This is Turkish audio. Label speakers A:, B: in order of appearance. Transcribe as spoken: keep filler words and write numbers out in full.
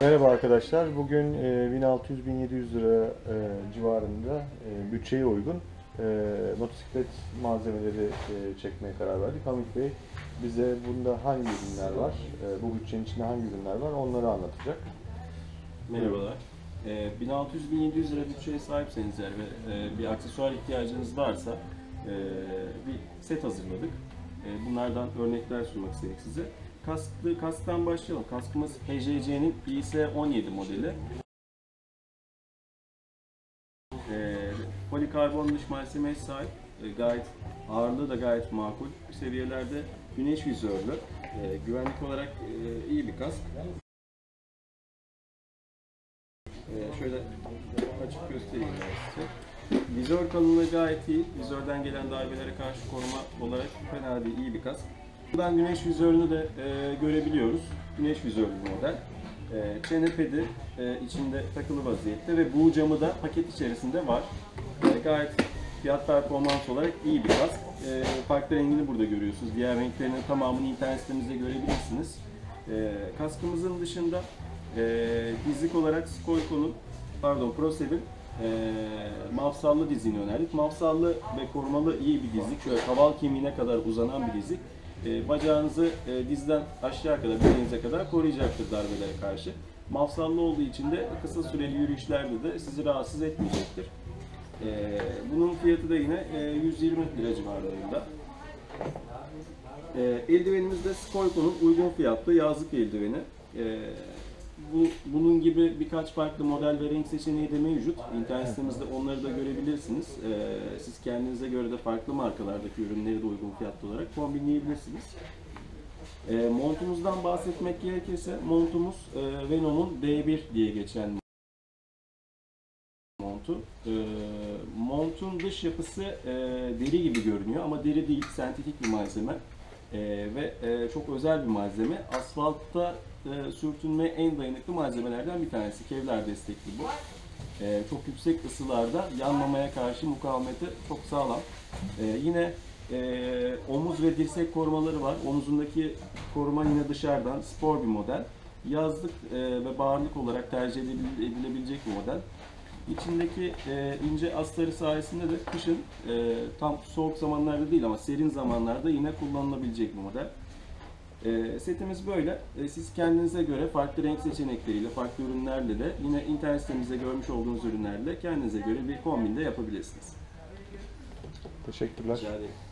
A: Merhaba arkadaşlar. Bugün e, bin altı yüz bin yedi yüz lira e, civarında e, bütçeye uygun e, motosiklet malzemeleri e, çekmeye karar verdik. Hamit Bey bize bunda hangi ürünler var, e, bu bütçenin içinde hangi ürünler var onları anlatacak.
B: Merhabalar. Ee, bin altı yüz bin yedi yüz lira bütçeye sahipseniz eğer ve e, bir aksesuar ihtiyacınız varsa e, bir set hazırladık. E, bunlardan örnekler sunmak istedik size. Kasklı, kasktan başlayalım. Kaskımız H J C'nin I S on yedi modeli. E, Polikarbon dış malzemeye sahip. E, gayet ağırlığı da gayet makul seviyelerde. Güneş vizörlü. E, güvenlik olarak e, iyi bir kask. Ee, şöyle açık göstereyim ben size. Vizör kalınlığı gayet iyi. Vizörden gelen darbelere karşı koruma olarak fena değil, iyi bir kask. Buradan güneş vizörünü de e, görebiliyoruz. Güneş vizörlü bir model. E, çene pedi e, içinde takılı vaziyette ve bu camı da paket içerisinde var. E, gayet fiyat performans olarak iyi bir kask. E, farklı rengini burada görüyorsunuz. Diğer renklerinin tamamını internet sitemizde görebilirsiniz. E, kaskımızın dışında e, dizlik olarak Skoiko'nun, pardon ProSev'in e, mafsallı dizliğini önerdik. Mafsallı ve korumalı iyi bir dizlik. Şöyle kaval kemiğine kadar uzanan bir dizlik. E, bacağınızı e, dizden aşağı kadar, bileğinize kadar koruyacaktır darbelere karşı. Mafsallı olduğu için de kısa süreli yürüyüşlerde de sizi rahatsız etmeyecektir. E, bunun fiyatı da yine e, yüz yirmi lira civarlarında. E, eldivenimiz de Skoiko'nun uygun fiyatlı yazlık eldiveni. E, Bu, bunun gibi birkaç farklı model ve renk seçeneği de mevcut. İnternet sitemizde onları da görebilirsiniz. Ee, siz kendinize göre de farklı markalardaki ürünleri de uygun fiyatlı olarak kombinleyebilirsiniz. Ee, montumuzdan bahsetmek gerekirse montumuz e, Venom'un D bir diye geçen montu. Ee, montun dış yapısı e, deri gibi görünüyor ama deri değil, sentetik bir malzeme. Ee, ve e, çok özel bir malzeme. Asfaltta e, sürtünmeye en dayanıklı malzemelerden bir tanesi. Kevlar destekli bu. E, çok yüksek ısılarda yanmamaya karşı mukavemeti çok sağlam. E, yine e, omuz ve dirsek korumaları var. Omuzundaki koruma yine dışarıdan, spor bir model. Yazlık e, ve bağırlık olarak tercih edilebilecek bir model. İçindeki e, ince astarı sayesinde de kışın e, tam soğuk zamanlarda değil ama serin zamanlarda yine kullanılabilecek bir model. E, setimiz böyle. E, siz kendinize göre farklı renk seçenekleriyle, farklı ürünlerle de yine internet sitemizde görmüş olduğunuz ürünlerle kendinize göre bir kombin de yapabilirsiniz.
A: Teşekkürler.
B: Rica ederim.